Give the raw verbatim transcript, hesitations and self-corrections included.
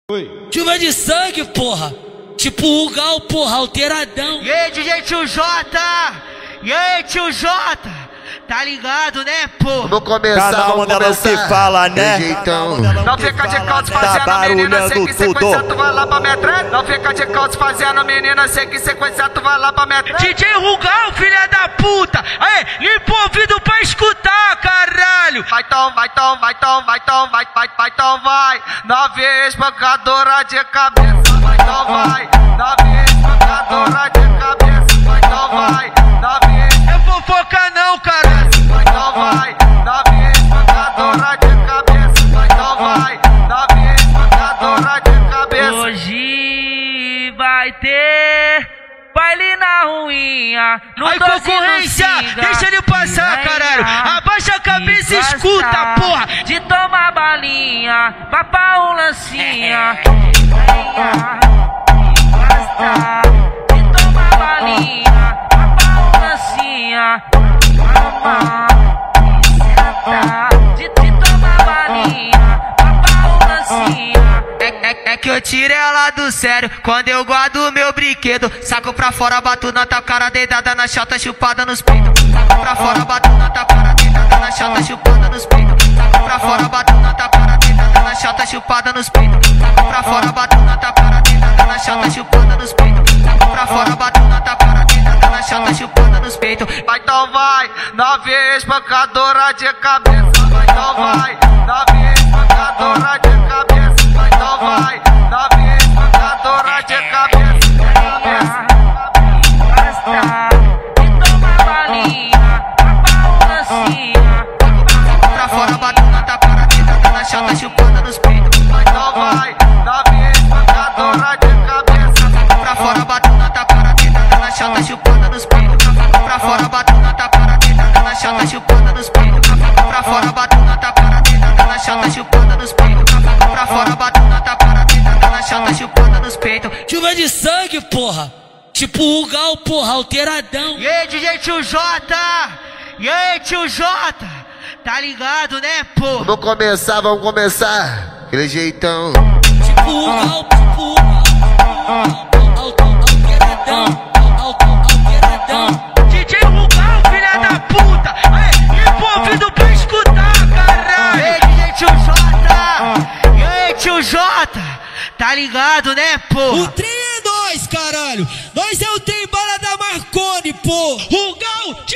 Oi. Chuva de sangue, porra. Tipo o Gal, porra, alteiradão. E aí, D J Tio J? E aí, Tio J? Tá ligado, né, porra? Vamos começar, Cada vamos uma delas começar. se fala, né? Jeitão. Não fica de calço fazendo menina, sei que sequência tu vai lá pra metralha. Não fica de calço fazendo menina, sei que sequência tu vai lá pra metralha. D J Rugal, filha da puta! Aê, limpa o ouvido pra escutar, caralho! Vai tom, vai tom, vai tom, vai tom, vai, vai, vai tom, vai! Nove espancadora de cabeça, vai tom, vai! Nove espancadora de cabeça, vai tom, vai! Nove é fofoca não, caralho! Vai tom, vai! Nove espancadora de cabeça, vai tom, vai! Nove espancadora de cabeça. Hoje vai ter baile na ruinha. Aí, concorrência, deixa ele passar, caralho. Abaixa a cabeça e escuta, porra. De tomar balinha, papar um lancinha. De tomar balinha, papar um lancinha. Mama, de, de tomar balinha, papar um lancinha. É, é, é que eu tiro ela do sério quando eu guardo meu brinquedo. Saco pra fora, bato na tua cara, deidada na chota, chupada nos peitos. Saco pra fora, bato na tua cara, deidada na chota, chupada nos peitos. Saco pra fora, bato na tua cara, deidada na chota, chupada nos peitos. Saco pra fora, bato na tua cara, deidada na chota, chupada nos peitos. Saco pra fora, bato na tua cara, deidada na chota, chupada nos peitos. Vai então vai, nove espancadora de cabeça. Vai então vai, nove espancadora de cabeça. Vai então vai, nove espancadora de cabeça. De tomar balinha, papar um lancinha. Saco pra fora, bato na tua cara, deidada na chota, chupada nos peitos. Vai então vai, nove espancadora de cabeça. Saco pra fora, bato na tua cara, deidada na chota, chupada nos peitos. Saco pra fora, bato na tua cara, deidada na chota, chupada nos peitos. Saco pra fora, bato na tua cara, deidada na chota, chupada nos peitos. Saco pra fora, bato na tua cara, deidada na chota, chupada nos peitos. Chuva de sangue, porra. Tipo o Gal, porra, alteiradão. E aí, D J Tio J? E aí, Tio J? Tá ligado, né, porra? Vamos começar, vamos começar. Aquele jeitão. Tipo o Gal, tipo o Gal, alteiradão, alteiradão. D J Rugal, filha da puta! Aê, limpa o ouvido pra escutar, caralho! E aí, D J Tio J? E aí, Tio J? Tá ligado, né, porra? O trem é nós, caralho. Nós é o trem bala da Marconi, pô. Rugal,